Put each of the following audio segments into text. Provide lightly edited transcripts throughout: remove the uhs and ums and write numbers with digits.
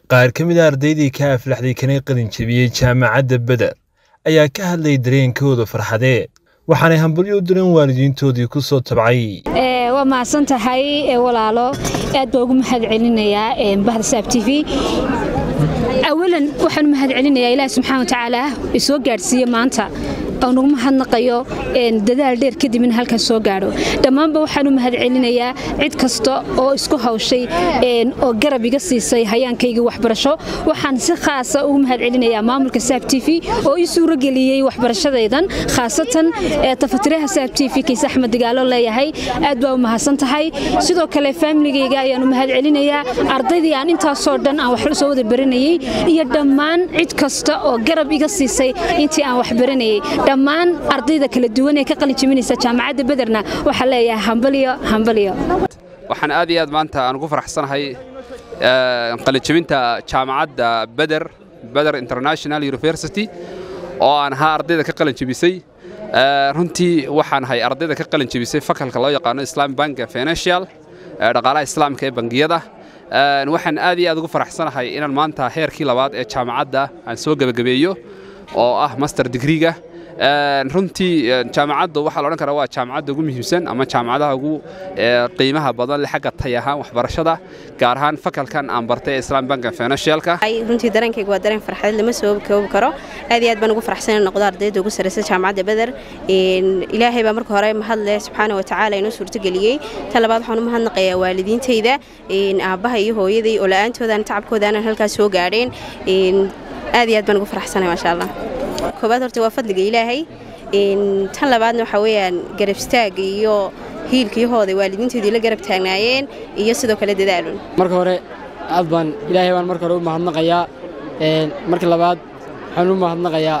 qaar ka mid ah ardaydii ka aflaxday kanay qalin jabiyey jaamacadda Badar ayaa ka hadlay dareenkooda farxadeed waxaanay hambalyo u direen waalidiintoodii ku soo tabcay waa mahadsan tahay walaalo aad baan ugu mahadcelinayaa bahda Saab TV awalan waxaan mahadcelinayaa Ilaahay subxaanahu wa ta'aala isoo gaarsiiyay maanta oo nagu mahadnaqayo dadaal dheer kadib in halka soo gaaro dhamaanba waxaan u mahadcelinayaa cid kasta oo isku hawshay oo garab iga siisay hayaankayga waxbarasho waxaan si khaas ah ugu mahadcelinayaa maamulka Saab TV oo ii suuro galiyay waxbarashadaydan khaasatan tafatiraha Saab TV Kiis Axmed Digaalo leeyahay aad baa u mahadsan tahay sidoo kale familygayga ayaan u mahadcelinayaa ardaydii aan intaas oo dhan aan wax soo wada baranayay iyo dhammaan cid kasta oo garab iga siisay intii aan wax baranayay dhammaan ardayda kala duwan ee ka qalin jabinaysa jaamacadda Badarna waxa leeyahay hambaliyo waxaan aad iyo aad maanta aan ugu faraxsanahay qalin jabinta jaamacadda Badar International University oo aan ardayda ka qalin jabisay runtii waxaan hay ardayda ka qalin jabisay fakalka loo yaqaan Islamic Bank Financial dhaqaalaha islaamka ee bangiyada waxaan aad iyo aad ugu faraxsanahay inaan maanta heerkii labaad ee jaamacadda aan soo gabagabeeyo oo ah master degree-ga runtii jaamacaddu waxa la oran karaa waa jaamacadda ugu muhiimsan ama jaamacadaha ugu qiimaha badan leh xagga tayaha waxbarashada gaar ahaan fakalkan aan bartay Islamic Bank Financial-ka runtii dareenkaygu waa dareen farxad lama soo koobi karo aad iyo aad baan ugu faraxsanahay noqdo ardayda ugu sareysa jaamacadda Badar Ilaahay baa marka hore mahad leh subxaanahu wa ta'aala inoo suurto galiyay tan labaad waxaan u mahadnaqayaa waalidiintayda aabaha iyo hooyaday oo la'aantooda tacabkooda aan halkaas soo gaareen aad iyo aad baan ugu faraxsanahay ma sha Allah koobaad horta waa fadliga Ilaahay tan labaadna waxa weeyaan garab istaag iyo hiilkiyahooda waalidiintoodii la garab taagnaayeen iyo sidoo kale dadaalun marka hore aad baan Ilaahay baan marka hore u mahadnaqayaa marka labaad waxaan u mahadnaqayaa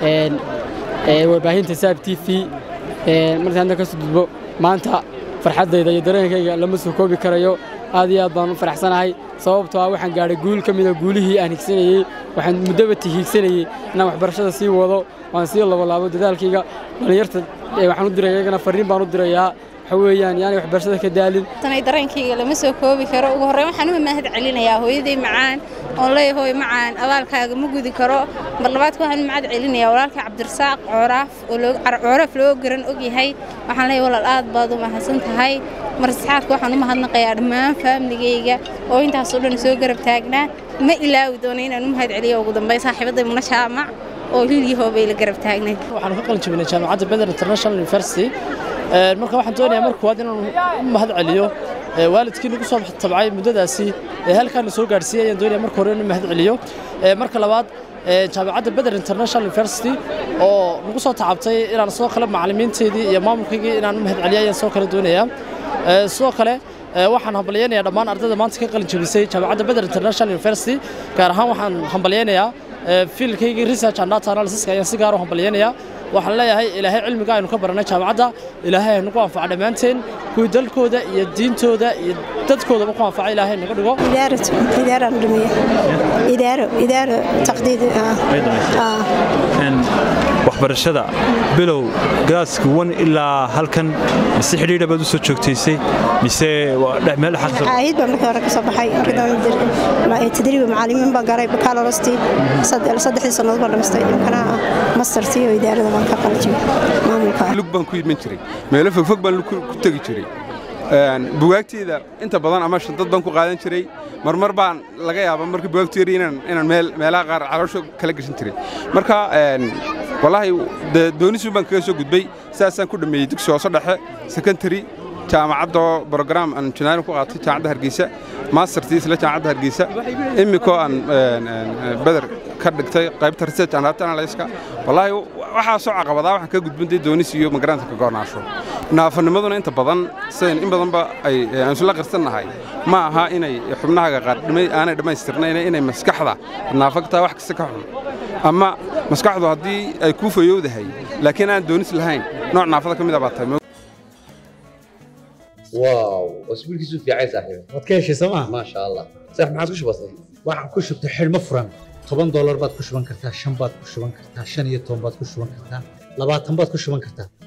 warbaahinta Saab TV marka aan ka soo gudbo maanta farxadayda iyo dareenkayga lama soo koobi karayo aad iyo aad baan u faraxsanahay sababtoo ah waxaan gaaray guul ka mid ah guulihii aan higsanayay waxaan muddo tihiigsanayay inaan waxbarashada sii wado waan sii laabo dadaalkayga dhalinyarta waxaan u dirayagana fariin baan u dirayaa waxa weeyaan yaani waxbarashada ka daalin tanay dareenkayga lama soo koobi karo ugu horreyn waxaan u mahadcelinayaa hooyaday macaan oo leeyahay macaan abaalkaaga ma gudi karo mar labaad waxaan u mahadcelinayaa walaalka Cabdirasaaq Coraaf loo garan og yahay waxaan leeyahay walaal aad baad u mahadsan tahay mar saxaadka waxaan u mahadnaqayaa dhammaan familygayga oo intaas oo dhan soo garab taagnaa ma ilaawi doono inaan u mahadceliyo ugu dambeyn saaxiibaday Muna Jaamac oo hiliyahoo bay la garab taagnay waxaan ka qalin jabinay jaamacadda Badar International University marka waxaan doonayaa marka waad inaan u mahadceliyo waalidkii nagu soo tabcay muddadaasi halkaan soo gaarsiiyay ayaan doonayaa marka hore inaan mahadceliyo marka labaad jaamacadda Badar International University oo nagu soo tacabtay inaan soo kala macallimiinteedii iyo maamulkaygii inaan u mahadceliyo ayaan soo kala doonayaa sidoo kale waxaan hambalyeeynaa dhammaan ardayda maanta ka qalin jabisay jaamacadda Badar International University gaar ahaan waxaan hambalyeeynaa fiilkaygii research and data analysis ayaan si gaar ah hambalyeeynaa waxaan leeyahay Ilaahay cilmiga aynu ka baranay jaamacadda Ilaahay nagu anfaco dhamaanteen kuwa dalkooda iyo diintooda iyo dadkooda ku anfaco Ilaahay naga dhigo idaaro taqdiid waxbarashada bilow gaaska 1 ilaa halkan mise xiriir baad u soo joogtaysay mise meel xasan aayid baan markaa ka soo baxay tadriib macallimiin baan garay baccalaureate saddex sanadood baan dhameystay kana master iyo idaarada baan ka qalin maamulka lug baan ku iman jiray meel fog baan ku tagi jiray bugaagteeda inta badan ama dad baan ku qaadan jiray marmar baan laga yaabaa markii bugaagteeda inaan meelaha qaar caloosho kala gashan jiray marka wallahi doonisu baan kaga soo gudbay saasaan ku dhameeyay dugsi hoose dhexe secondary jaamacadda program aan engineering ku qaatay jaamacadda Hargeysa mastertii isla jaamacadda Hargeysa imiko aan Badar ka dhigtay qaybta research and data analysis wallahi waxa soo caqabada waxaan ka gudbintay doonis iyo migrant ka goornaasho naafanimaduna inta badan in badan ba ay aan soo la qarsanahay ma aha inay xubnaha qaar aanay dhameystirnayn inay maskaxda naafaqta wax kasta ka xun ama maskaxdu hadii ay ku fayowdahay laakiin aan doonis lahayn nooc naafada kamid ah baatay واو اسبوع كيسو في عايز صاحبي wadkeeshi sama ما شاء الله صح ما عادش بسيط waxaan ku shubtay xilmo furan $10 baad ku shuban kartaa 5 baad ku shuban kartaa 15 baad ku shuban kartaa 20 baad ku shuban kartaa